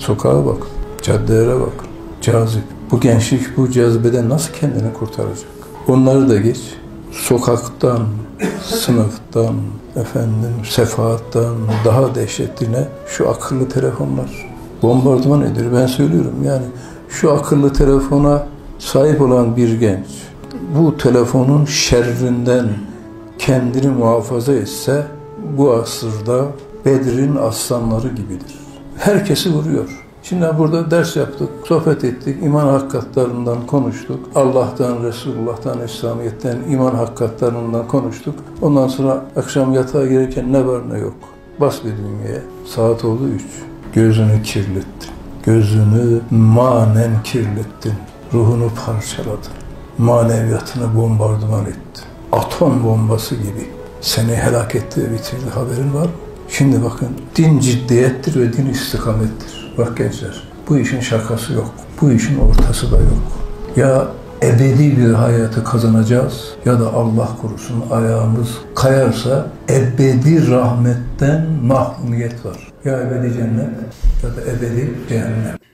Sokağa bak, caddelere bak. Cazip. Bu gençlik bu cazibeden nasıl kendini kurtaracak? Onları da geç. Sokaktan, sınıftan, sefahattan daha dehşetliğine şu akıllı telefonlar. Bombardıman ediyor. Ben söylüyorum yani şu akıllı telefona sahip olan bir genç bu telefonun şerrinden kendini muhafaza etse bu asırda Bedir'in aslanları gibidir. Herkesi vuruyor. Şimdi burada ders yaptık, sohbet ettik, iman hakikatlarından konuştuk. Allah'tan, Resulullah'tan, İslamiyet'ten, iman hakikatlarından konuştuk. Ondan sonra akşam yatağa girerken ne var ne yok. Bas bir dünyaya. Saat oldu 3. Gözünü kirlettin. Gözünü manen kirlettin. Ruhunu parçaladın. Maneviyatını bombardıman ettin. Atom bombası gibi seni helak etti ve bitirdi. Haberin var mı? Şimdi bakın, din ciddiyettir ve din istikamettir. Bak gençler, bu işin şakası yok. Bu işin ortası da yok. Ya ebedi bir hayatı kazanacağız ya da Allah korusun ayağımız kayarsa ebedi rahmetten mahrumiyet var. Ya ebedi cennet ya da ebedi cehennem.